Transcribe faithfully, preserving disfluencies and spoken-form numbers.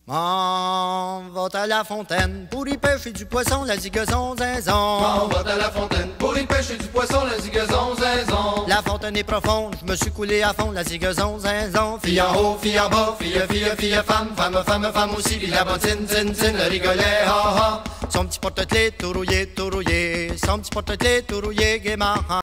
M'en va à la fontaine pour y pêcher du poisson, la zigazon zinzon. M'en va à la fontaine pour y pêcher du poisson, la zigazon zinzon. La fontaine est profonde, je me suis coulé à fond, la zigazon zinzon. Fille en haut, fille en bas, fille, fille, fille, femme, femme, femme, femme aussi, puis la bottine, zin, zin, le rigolet, ha, ha. Son petit porte-clés tout rouillé, tout rouillé, son petit porte-clés tout rouillé, gaiement.